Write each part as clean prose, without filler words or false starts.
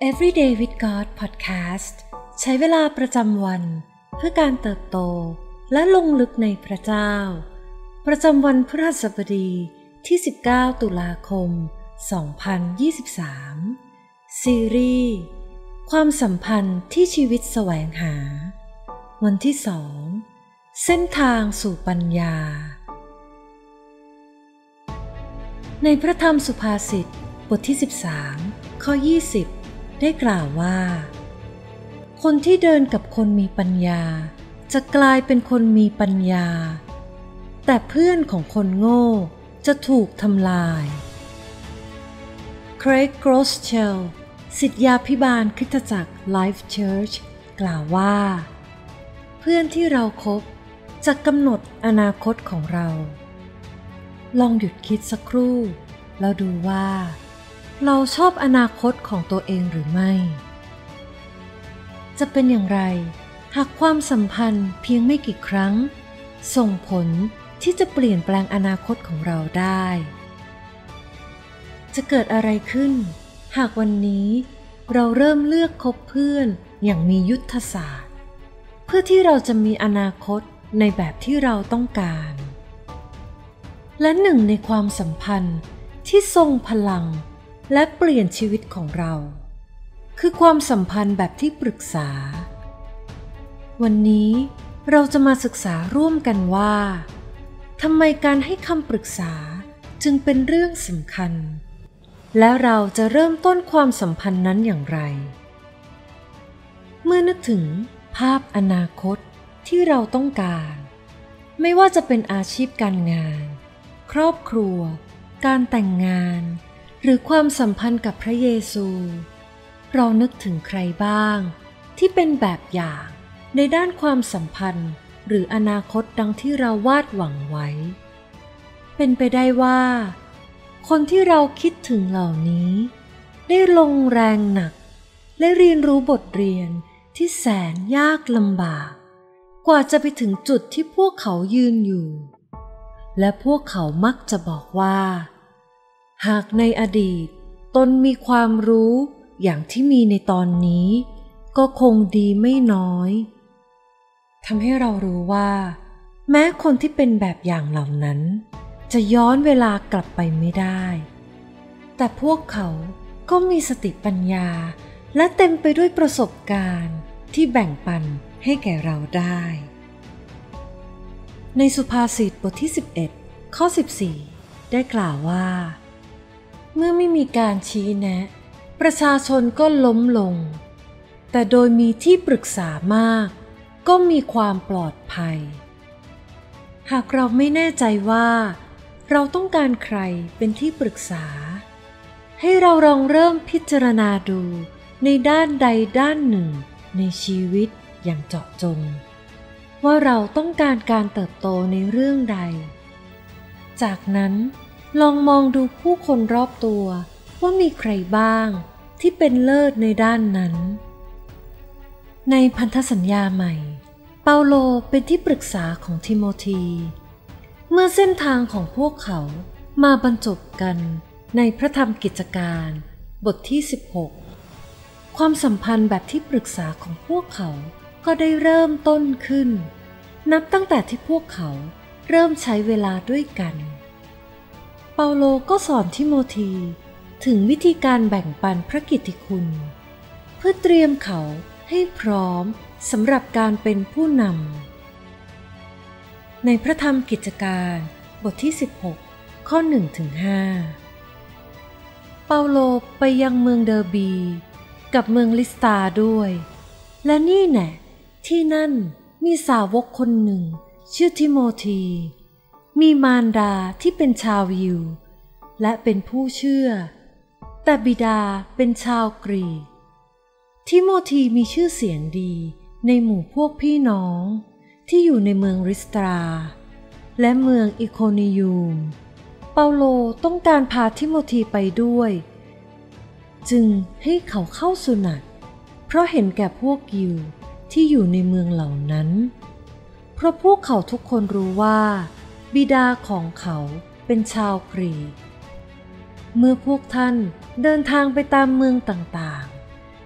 Everyday with God Podcast ใช้เวลาประจำวันเพื่อการเติบโตและลงลึกในพระเจ้าประจำวันพฤหัสบดีที่19ตุลาคม2023ซีรีส์ความสัมพันธ์ที่ชีวิตแสวงหาวันที่2เส้นทางสู่ปัญญาในพระธรรมสุภาษิตบทที่13ข้อ20ได้กล่าวว่าคนที่เดินกับคนมีปัญญาจะกลายเป็นคนมีปัญญาแต่เพื่อนของคนโง่จะถูกทำลายเครก โกรสเชลศิษยาภิบาลคริสตจักร Life Church กล่าวว่าเพื่อนที่เราคบจะกำหนดอนาคตของเราลองหยุดคิดสักครู่แล้วดูว่าเราชอบอนาคตของตัวเองหรือไม่จะเป็นอย่างไรหากความสัมพันธ์เพียงไม่กี่ครั้งส่งผลที่จะเปลี่ยนแปลงอนาคตของเราได้จะเกิดอะไรขึ้นหากวันนี้เราเริ่มเลือกคบเพื่อนอย่างมียุทธศาสตร์เพื่อที่เราจะมีอนาคตในแบบที่เราต้องการและหนึ่งในความสัมพันธ์ที่ทรงพลังและเปลี่ยนชีวิตของเราคือความสัมพันธ์แบบที่ปรึกษาวันนี้เราจะมาศึกษาร่วมกันว่าทำไมการให้คำปรึกษาจึงเป็นเรื่องสำคัญและเราจะเริ่มต้นความสัมพันธ์นั้นอย่างไรเมื่อนึกถึงภาพอนาคตที่เราต้องการไม่ว่าจะเป็นอาชีพการงานครอบครัวการแต่งงานหรือความสัมพันธ์กับพระเยซูเรานึกถึงใครบ้างที่เป็นแบบอย่างในด้านความสัมพันธ์หรืออนาคตดังที่เราวาดหวังไว้เป็นไปได้ว่าคนที่เราคิดถึงเหล่านี้ได้ลงแรงหนักและเรียนรู้บทเรียนที่แสนยากลำบากกว่าจะไปถึงจุดที่พวกเขายืนอยู่และพวกเขามักจะบอกว่าหากในอดีตตนมีความรู้อย่างที่มีในตอนนี้ก็คงดีไม่น้อยทำให้เรารู้ว่าแม้คนที่เป็นแบบอย่างเหล่านั้นจะย้อนเวลากลับไปไม่ได้แต่พวกเขาก็มีสติปัญญาและเต็มไปด้วยประสบการณ์ที่แบ่งปันให้แก่เราได้ในสุภาษิตบทที่11ข้อ14ได้กล่าวว่าเมื่อไม่มีการชี้แนะประชาชนก็ล้มลงแต่โดยมีที่ปรึกษามากก็มีความปลอดภัยหากเราไม่แน่ใจว่าเราต้องการใครเป็นที่ปรึกษาให้เราลองเริ่มพิจารณาดูในด้านใดด้านหนึ่งในชีวิตอย่างเจาะจงว่าเราต้องการการเติบโตในเรื่องใดจากนั้นลองมองดูผู้คนรอบตัวว่ามีใครบ้างที่เป็นเลิศในด้านนั้นในพันธสัญญาใหม่เปาโลเป็นที่ปรึกษาของทิโมธีเมื่อเส้นทางของพวกเขามาบรรจบกันในพระธรรมกิจการบทที่16ความสัมพันธ์แบบที่ปรึกษาของพวกเขาก็ได้เริ่มต้นขึ้นนับตั้งแต่ที่พวกเขาเริ่มใช้เวลาด้วยกันเปาโลก็สอนทิโมธีถึงวิธีการแบ่งปันพระกิตติคุณเพื่อเตรียมเขาให้พร้อมสำหรับการเป็นผู้นำในพระธรรมกิจการบทที่16ข้อ 1-5 เปาโลไปยังเมืองเดอร์บีกับเมืองลิสตาด้วยและนี่แน่ที่นั่นมีสาวกคนหนึ่งชื่อทิโมธีมีมารดาที่เป็นชาวยิวและเป็นผู้เชื่อแต่บิดาเป็นชาวกรีกทิโมธีมีชื่อเสียงดีในหมู่พวกพี่น้องที่อยู่ในเมืองลิสตราและเมืองอิโคนิยูมเปาโลต้องการพาทิโมธีไปด้วยจึงให้เขาเข้าสุนัตเพราะเห็นแก่พวกยิวที่อยู่ในเมืองเหล่านั้นเพราะพวกเขาทุกคนรู้ว่าบิดาของเขาเป็นชาวกรีกเมื่อพวกท่านเดินทางไปตามเมืองต่างๆ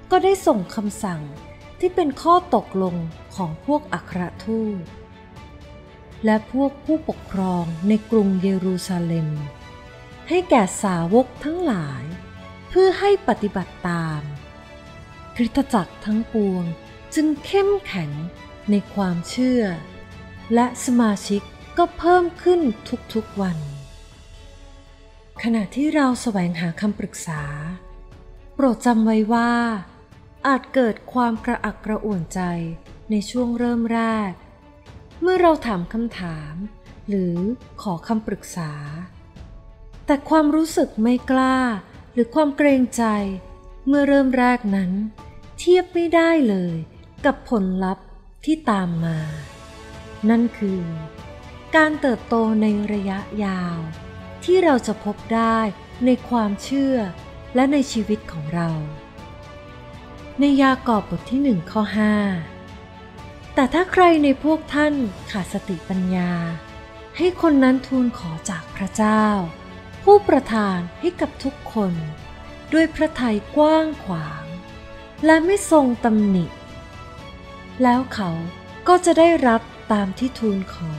ก็ได้ส่งคำสั่งที่เป็นข้อตกลงของพวกอัครทูตและพวกผู้ปกครองในกรุงเยรูซาเล็มให้แก่สาวกทั้งหลายเพื่อให้ปฏิบัติตามคริสตจักรทั้งปวงจึงเข้มแข็งในความเชื่อและสมาชิกก็เพิ่มขึ้นทุกๆวันขณะที่เราแสวงหาคำปรึกษาโปรดจำไว้ว่าอาจเกิดความกระอักกระอ่วนใจในช่วงเริ่มแรกเมื่อเราถามคำถามหรือขอคำปรึกษาแต่ความรู้สึกไม่กล้าหรือความเกรงใจเมื่อเริ่มแรกนั้นเทียบไม่ได้เลยกับผลลัพธ์ที่ตามมานั่นคือการเติบโตในระยะยาวที่เราจะพบได้ในความเชื่อและในชีวิตของเราในยากอบบทที่1ข้อ5แต่ถ้าใครในพวกท่านขาดสติปัญญาให้คนนั้นทูลขอจากพระเจ้าผู้ประทานให้กับทุกคนด้วยพระทัยกว้างขวางและไม่ทรงตำหนิแล้วเขาก็จะได้รับตามที่ทูลขอ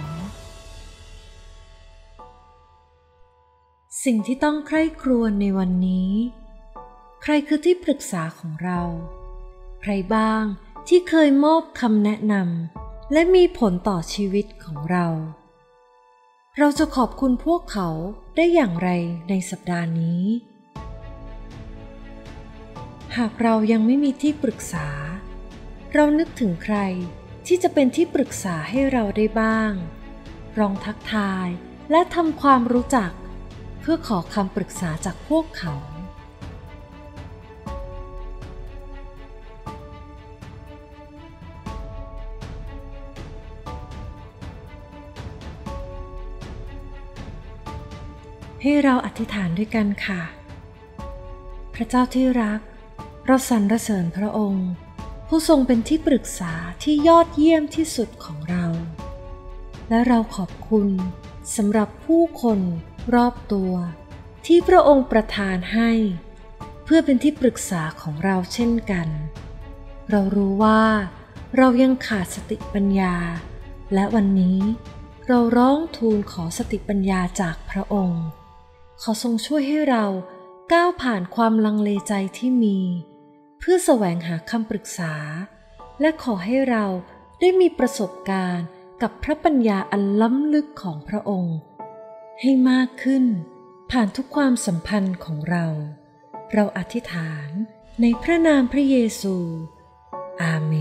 สิ่งที่ต้องใคร่ครวญในวันนี้ใครคือที่ปรึกษาของเราใครบ้างที่เคยมอบคำแนะนำและมีผลต่อชีวิตของเราจะขอบคุณพวกเขาได้อย่างไรในสัปดาห์นี้หากเรายังไม่มีที่ปรึกษาเรานึกถึงใครที่จะเป็นที่ปรึกษาให้เราได้บ้างลองทักทายและทำความรู้จักเพื่อขอคำปรึกษาจากพวกเขาให้เราอธิษฐานด้วยกันค่ะพระเจ้าที่รักเราสรรเสริญพระองค์ผู้ทรงเป็นที่ปรึกษาที่ยอดเยี่ยมที่สุดของเราและเราขอบคุณสำหรับผู้คนรอบตัวที่พระองค์ประทานให้เพื่อเป็นที่ปรึกษาของเราเช่นกันเรารู้ว่าเรายังขาดสติปัญญาและวันนี้เราร้องทูลขอสติปัญญาจากพระองค์ขอทรงช่วยให้เราก้าวผ่านความลังเลใจที่มีเพื่อแสวงหาคำปรึกษาและขอให้เราได้มีประสบการณ์กับพระปัญญาอันล้ำลึกของพระองค์ให้มากขึ้นผ่านทุกความสัมพันธ์ของเราอธิษฐานในพระนามพระเยซูอาเม